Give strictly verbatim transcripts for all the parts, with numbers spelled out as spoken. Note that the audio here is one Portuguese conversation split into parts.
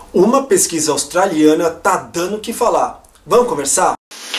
Uma pesquisa australiana tá dando o que falar. Vamos conversar?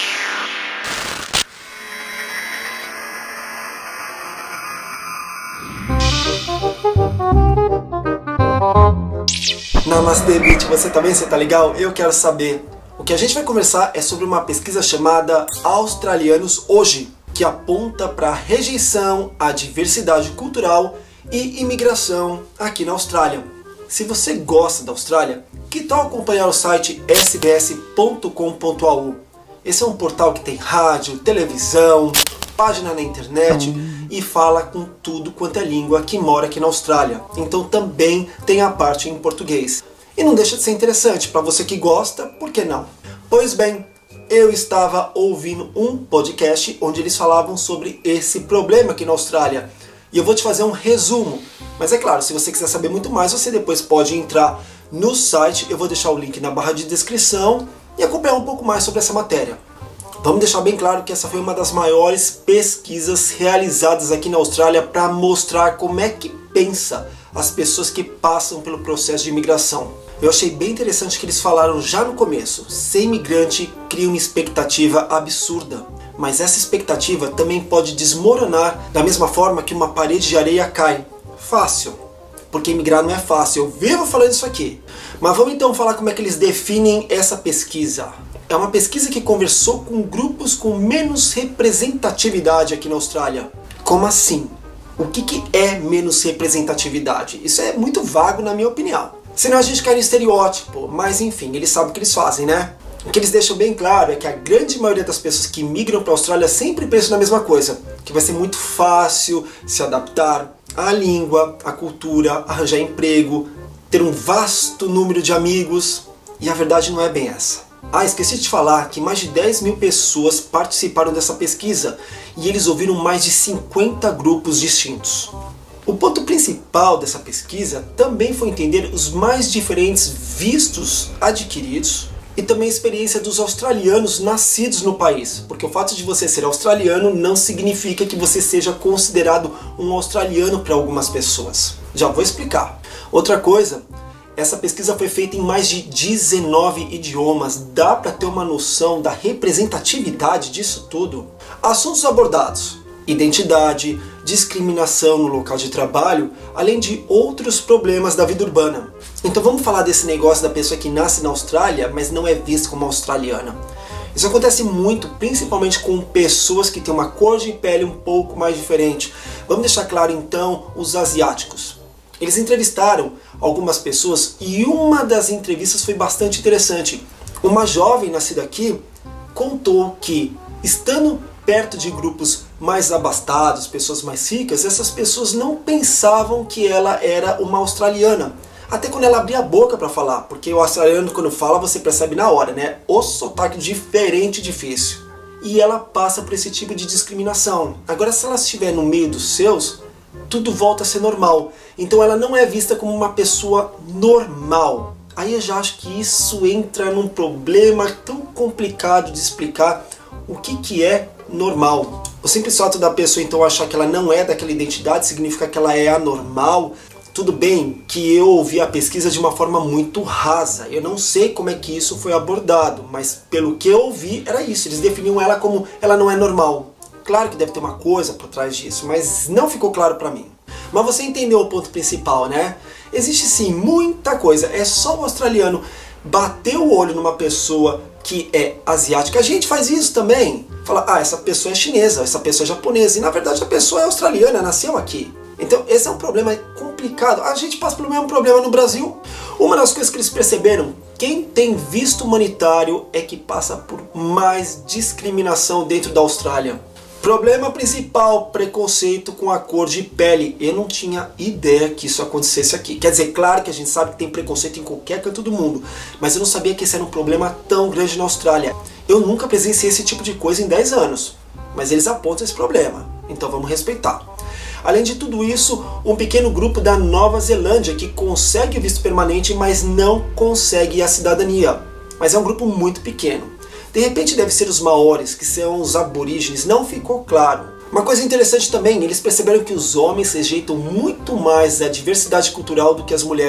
Namastê, Beat, você tá bem? Você tá legal? Eu quero saber. O que a gente vai conversar é sobre uma pesquisa chamada Australianos Hoje, que aponta para a rejeição à diversidade cultural e imigração aqui na Austrália. Se você gosta da Austrália, que tal acompanhar o site s b s ponto com ponto a u? Esse é um portal que tem rádio, televisão, página na internet e fala com tudo quanto é língua que mora aqui na Austrália. Então também tem a parte em português. E não deixa de ser interessante, para você que gosta, por que não? Pois bem, eu estava ouvindo um podcast onde eles falavam sobre esse problema aqui na Austrália. E eu vou te fazer um resumo. Mas é claro, se você quiser saber muito mais, você depois pode entrar no site. Eu vou deixar o link na barra de descrição e acompanhar um pouco mais sobre essa matéria. Vamos deixar bem claro que essa foi uma das maiores pesquisas realizadas aqui na Austrália para mostrar como é que pensa as pessoas que passam pelo processo de imigração. Eu achei bem interessante que eles falaram já no começo: ser imigrante cria uma expectativa absurda. Mas essa expectativa também pode desmoronar da mesma forma que uma parede de areia cai. Fácil, porque imigrar não é fácil, eu vivo falando isso aqui. Mas vamos então falar como é que eles definem essa pesquisa. É uma pesquisa que conversou com grupos com menos representatividade aqui na Austrália. Como assim? O que, que é menos representatividade? Isso é muito vago na minha opinião. Senão a gente cai no estereótipo, mas enfim, eles sabem o que eles fazem, né? O que eles deixam bem claro é que a grande maioria das pessoas que migram para a Austrália sempre pensam na mesma coisa, que vai ser muito fácil se adaptar à língua, à cultura, arranjar emprego, ter um vasto número de amigos, e a verdade não é bem essa. Ah, esqueci de falar que mais de dez mil pessoas participaram dessa pesquisa e eles ouviram mais de cinquenta grupos distintos. O ponto principal dessa pesquisa também foi entender os mais diferentes vistos adquiridos e também a experiência dos australianos nascidos no país, porque o fato de você ser australiano não significa que você seja considerado um australiano para algumas pessoas. Já vou explicar. Outra coisa, essa pesquisa foi feita em mais de dezenove idiomas. Dá para ter uma noção da representatividade disso tudo? Assuntos abordados: identidade, discriminação no local de trabalho, além de outros problemas da vida urbana. Então vamos falar desse negócio da pessoa que nasce na Austrália, mas não é vista como australiana. Isso acontece muito, principalmente com pessoas que têm uma cor de pele um pouco mais diferente. Vamos deixar claro então os asiáticos. Eles entrevistaram algumas pessoas e uma das entrevistas foi bastante interessante. Uma jovem nascida aqui contou que, estando perto de grupos mais abastados, pessoas mais ricas, essas pessoas não pensavam que ela era uma australiana. Até quando ela abria a boca para falar, porque o australiano quando fala você percebe na hora, né? O sotaque diferente e difícil. E ela passa por esse tipo de discriminação. Agora, se ela estiver no meio dos seus, tudo volta a ser normal. Então ela não é vista como uma pessoa normal. Aí eu já acho que isso entra num problema tão complicado de explicar o que, que é normal. O simples fato da pessoa então achar que ela não é daquela identidade significa que ela é anormal. Tudo bem que eu ouvi a pesquisa de uma forma muito rasa. Eu não sei como é que isso foi abordado, mas pelo que eu ouvi era isso. Eles definiam ela como ela não é normal. Claro que deve ter uma coisa por trás disso, mas não ficou claro pra mim. Mas você entendeu o ponto principal, né? Existe sim muita coisa. É só o australiano bater o olho numa pessoa que é asiática. A gente faz isso também. Fala, ah, essa pessoa é chinesa, essa pessoa é japonesa. E na verdade a pessoa é australiana, nasceu aqui. Então esse é um problema complicado. A gente passa pelo mesmo problema no Brasil. Uma das coisas que eles perceberam: quem tem visto humanitário é que passa por mais discriminação dentro da Austrália. Problema principal: preconceito com a cor de pele. Eu não tinha ideia que isso acontecesse aqui. Quer dizer, claro que a gente sabe que tem preconceito em qualquer canto do mundo, mas eu não sabia que esse era um problema tão grande na Austrália. Eu nunca presenciei esse tipo de coisa em dez anos, mas eles apontam esse problema, então vamos respeitar. Além de tudo isso, um pequeno grupo da Nova Zelândia que consegue o visto permanente, mas não consegue a cidadania. Mas é um grupo muito pequeno. De repente deve ser os maores, que são os aborígenes, não ficou claro. Uma coisa interessante também, eles perceberam que os homens rejeitam muito mais a diversidade cultural do que as mulheres.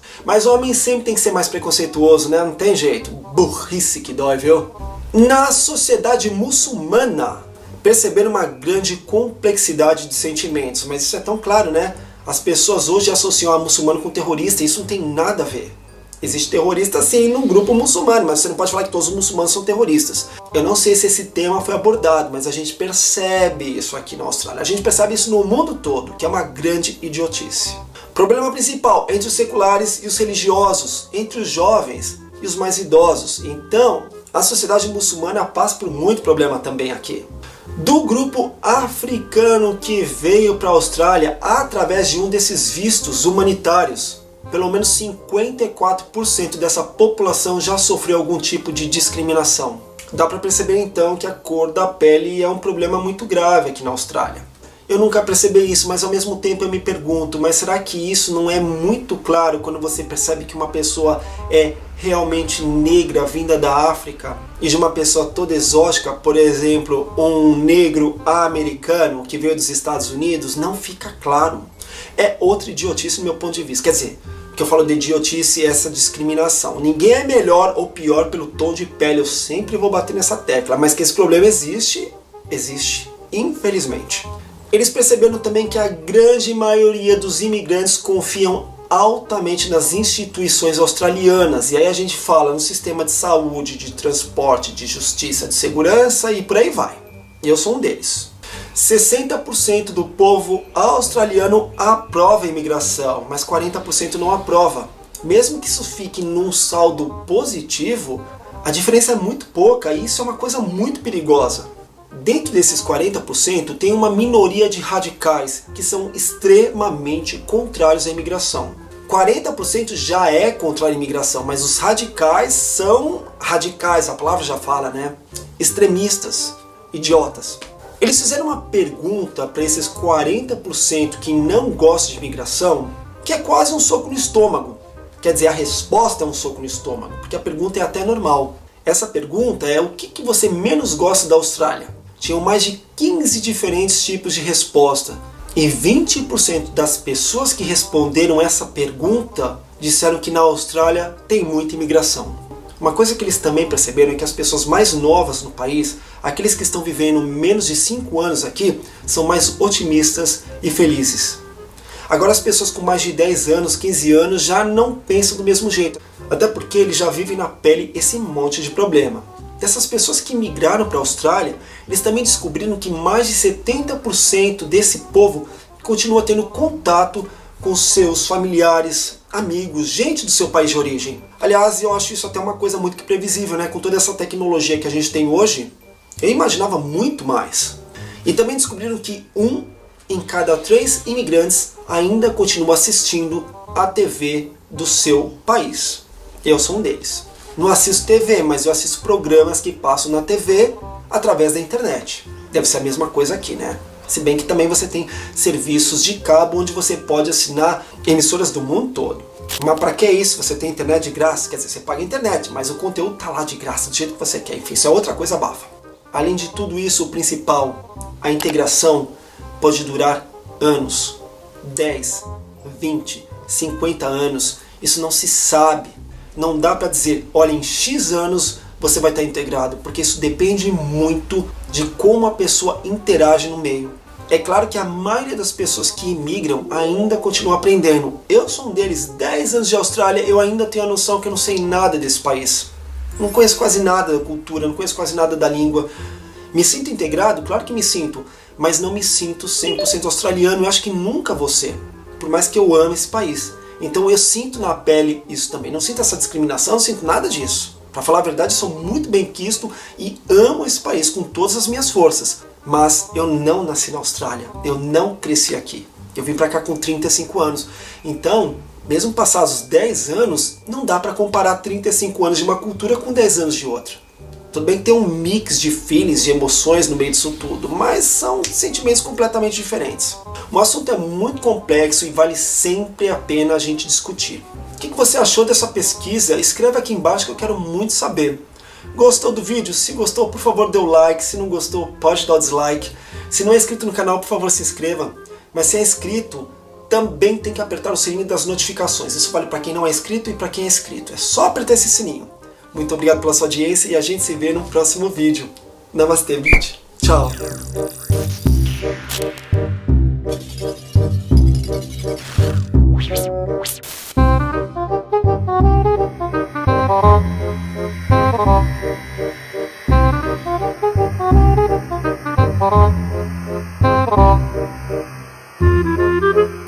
Mas o homem sempre tem que ser mais preconceituoso, né? Não tem jeito. Burrice que dói, viu? Na sociedade muçulmana, perceberam uma grande complexidade de sentimentos. Mas isso é tão claro, né? As pessoas hoje associam a muçulmano com terrorista. Isso não tem nada a ver. Existe terrorista sim no grupo muçulmano, mas você não pode falar que todos os muçulmanos são terroristas. Eu não sei se esse tema foi abordado, mas a gente percebe isso aqui na Austrália. A gente percebe isso no mundo todo, que é uma grande idiotice. Problema principal entre os seculares e os religiosos, entre os jovens e os mais idosos. Então, a sociedade muçulmana passa por muito problema também aqui. Do grupo africano que veio para a Austrália através de um desses vistos humanitários, pelo menos cinquenta e quatro por cento dessa população já sofreu algum tipo de discriminação. Dá para perceber então que a cor da pele é um problema muito grave aqui na Austrália. Eu nunca percebi isso, mas ao mesmo tempo eu me pergunto, mas será que isso não é muito claro quando você percebe que uma pessoa é realmente negra vinda da África e de uma pessoa toda exótica, por exemplo, um negro americano que veio dos Estados Unidos? Não fica claro. É outra idiotice do meu ponto de vista. Quer dizer, o que eu falo de idiotice é essa discriminação. Ninguém é melhor ou pior pelo tom de pele, eu sempre vou bater nessa tecla, mas que esse problema existe, existe, infelizmente. Eles perceberam também que a grande maioria dos imigrantes confiam altamente nas instituições australianas. E aí a gente fala no sistema de saúde, de transporte, de justiça, de segurança e por aí vai. E eu sou um deles. sessenta por cento do povo australiano aprova a imigração, mas quarenta por cento não aprova. Mesmo que isso fique num saldo positivo, a diferença é muito pouca e isso é uma coisa muito perigosa. Dentro desses quarenta por cento tem uma minoria de radicais que são extremamente contrários à imigração. quarenta por cento já é contra a imigração, mas os radicais são radicais, a palavra já fala, né? Extremistas, idiotas. Eles fizeram uma pergunta para esses quarenta por cento que não gostam de imigração, que é quase um soco no estômago. Quer dizer, a resposta é um soco no estômago, porque a pergunta é até normal. Essa pergunta é: o que que você menos gosta da Austrália? Tinham mais de quinze diferentes tipos de resposta. E vinte por cento das pessoas que responderam essa pergunta disseram que na Austrália tem muita imigração. Uma coisa que eles também perceberam é que as pessoas mais novas no país, aqueles que estão vivendo menos de cinco anos aqui, são mais otimistas e felizes. Agora as pessoas com mais de dez anos, quinze anos já não pensam do mesmo jeito, até porque eles já vivem na pele esse monte de problema. Dessas pessoas que migraram para a Austrália, eles também descobriram que mais de setenta por cento desse povo continua tendo contato com seus familiares, amigos, gente do seu país de origem. Aliás, eu acho isso até uma coisa muito que previsível, né? Com toda essa tecnologia que a gente tem hoje, eu imaginava muito mais. E também descobriram que um em cada três imigrantes ainda continua assistindo a T V do seu país. Eu sou um deles. Não assisto T V, mas eu assisto programas que passam na T V através da internet. Deve ser a mesma coisa aqui, né? Se bem que também você tem serviços de cabo onde você pode assinar emissoras do mundo todo. Mas para que isso? Você tem internet de graça? Quer dizer, você paga a internet, mas o conteúdo tá lá de graça, do jeito que você quer. Enfim, isso é outra coisa bafa. Além de tudo isso, o principal, a integração pode durar anos. dez, vinte, cinquenta anos. Isso não se sabe. Não dá para dizer, olha, em X anos você vai estar integrado, porque isso depende muito de como a pessoa interage no meio. É claro que a maioria das pessoas que imigram ainda continua aprendendo. Eu sou um deles. dez anos de Austrália, eu ainda tenho a noção que eu não sei nada desse país. Não conheço quase nada da cultura, não conheço quase nada da língua. Me sinto integrado? Claro que me sinto, mas não me sinto cem por cento australiano. Eu acho que nunca vou ser, por mais que eu ame esse país. Então eu sinto na pele isso também. Não sinto essa discriminação, não sinto nada disso. Para falar a verdade, eu sou muito bem quisto e amo esse país com todas as minhas forças. Mas eu não nasci na Austrália, eu não cresci aqui. Eu vim para cá com trinta e cinco anos. Então, mesmo passados os dez anos, não dá para comparar trinta e cinco anos de uma cultura com dez anos de outra. Tudo bem que tem um mix de feelings, de emoções no meio disso tudo, mas são sentimentos completamente diferentes. O assunto é muito complexo e vale sempre a pena a gente discutir. O que você achou dessa pesquisa? Escreve aqui embaixo que eu quero muito saber. Gostou do vídeo? Se gostou, por favor, dê o like. Se não gostou, pode dar o dislike. Se não é inscrito no canal, por favor, se inscreva. Mas se é inscrito, também tem que apertar o sininho das notificações. Isso vale para quem não é inscrito e para quem é inscrito. É só apertar esse sininho. Muito obrigado pela sua audiência e a gente se vê no próximo vídeo. Namastê, bitch. Tchau. Thank you.